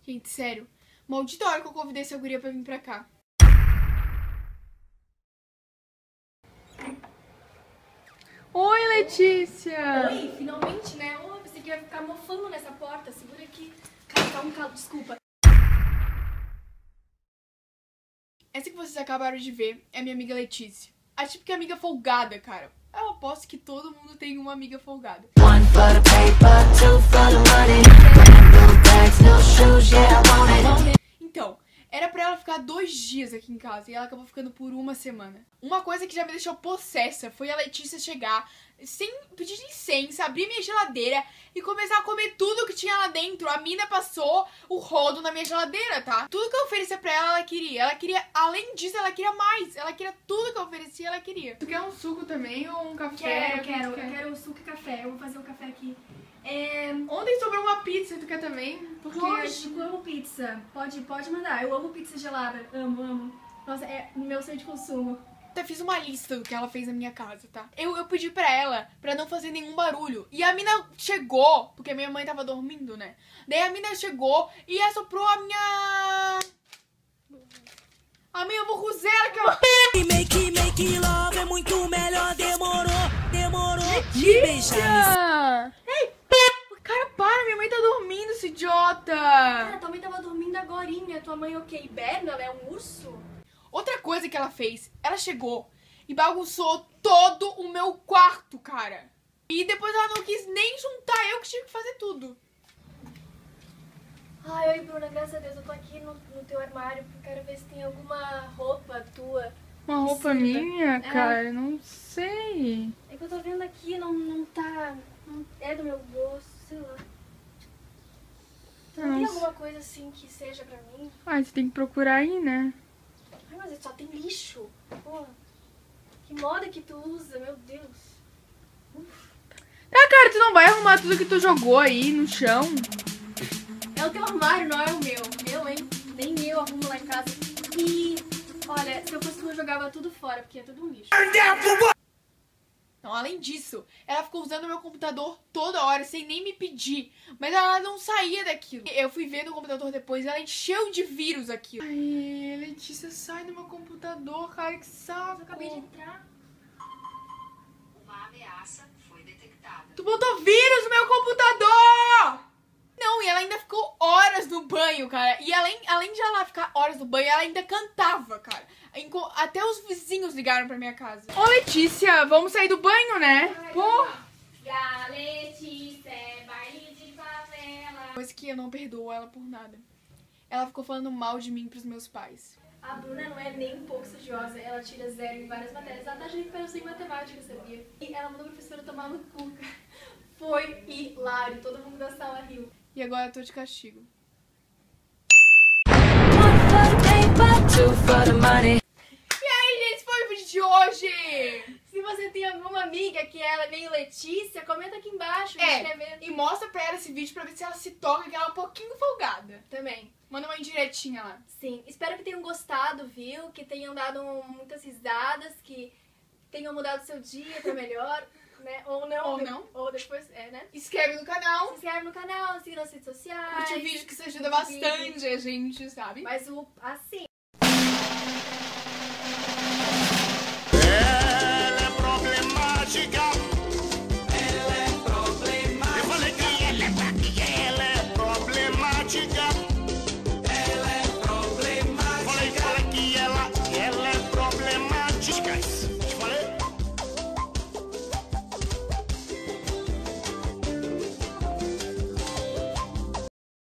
Gente, sério. Maldita hora que eu convidei essa guria pra vir pra cá. Oi, Letícia! Oi, finalmente, né? Oh, pensei que ia ficar mofando nessa porta. Segura aqui. Cara, tá um calo, desculpa. Essa que vocês acabaram de ver é minha amiga Letícia. A típica amiga folgada, cara. Eu aposto que todo mundo tem uma amiga folgada. One for the paper, two for the money. No bags, no shoes, yeah, I want it. Então, era pra ela ficar 2 dias aqui em casa e ela acabou ficando por 1 semana. Uma coisa que já me deixou possessa foi a Letícia chegar sem pedir licença, abrir minha geladeira e começar a comer tudo que tinha lá dentro. A mina passou o rodo na minha geladeira, tá? Tudo que eu oferecia pra ela, ela queria. Ela queria, além disso, ela queria mais. Ela queria tudo que eu oferecia, ela queria. Tu quer um suco também ou um café? Eu quero suco e café. Eu vou fazer um café aqui. Ontem sobrou uma pizza, tu quer também? Porque Lógico, eu amo pizza. Pode mandar. Eu amo pizza gelada. Amo. Nossa, é meu sonho de consumo. até fiz uma lista do que ela fez na minha casa, tá? Eu pedi pra ela pra não fazer nenhum barulho. E a mina chegou, porque minha mãe tava dormindo, né? Daí a mina chegou e assoprou a minha vuvuzela que eu... Make love é muito melhor, demorou Me beijar. Ei, cara, para, minha mãe tá dormindo, esse idiota. Cara, tua mãe tava dormindo agorinha. Tua mãe, ok, hiberna, ela é um urso? Outra coisa que ela fez, ela chegou e bagunçou todo o meu quarto, cara. E depois ela não quis nem juntar, eu que tive que fazer tudo. Ai, oi, Bruna, graças a Deus, eu tô aqui no teu armário porque eu quero ver se tem alguma roupa tua. Uma roupa minha, cara? Não sei. É que eu tô vendo aqui, não tá... Não é do meu gosto, sei lá. Não tem alguma coisa assim que seja pra mim? Ah, você tem que procurar aí, né? Ai, mas só tem lixo. Porra. Que moda que tu usa, meu Deus. Ah, cara, tu não vai arrumar tudo que tu jogou aí no chão? É o teu armário, não é o meu. Meu, hein? Nem eu arrumo lá em casa. E, olha, se eu fosse tu, eu jogava tudo fora, porque é tudo um lixo. Não, além disso, ela ficou usando o meu computador toda hora, sem nem me pedir. Mas ela não saía daquilo. Eu fui ver no computador depois, ela encheu de vírus aquilo. Ai, Letícia, sai do meu computador, cara, que saco. Eu acabei de entrar. Uma ameaça foi detectada. Tu botou vírus no meu computador! Não, e ela ainda ficou horas no banho, cara. E além de ela ficar horas no banho, ela ainda cantava, cara. Até os vizinhos ligaram pra minha casa. Ô, Letícia, vamos sair do banho, né? Porra! Letícia, baile de favela. Coisa que eu não perdoo ela por nada. Ela ficou falando mal de mim pros meus pais. A Bruna não é nem um pouco estudiosa. Ela tira 0 em várias matérias. Ela tá de recuperação em matemática, sabia? E ela mandou a professora tomar no cu. Foi hilário. Todo mundo da sala riu. E agora eu tô de castigo. E aí, gente, esse foi o vídeo de hoje! Se você tem alguma amiga que ela é meio Letícia, comenta aqui embaixo. E mostra pra ela esse vídeo pra ver se ela se toca, que ela é um pouquinho folgada. Também. Manda uma indiretinha lá. Sim. Espero que tenham gostado, viu? Que tenham dado muitas risadas, que tenham mudado seu dia pra melhor. Né? Ou não. Ou não. Ou depois, né? Inscreve no canal. Se inscreve no canal, siga nas redes sociais. Curte o vídeo que isso ajuda bastante a gente, sabe? Mas assim... Ela é problemática. Eu falei que ela é problemática.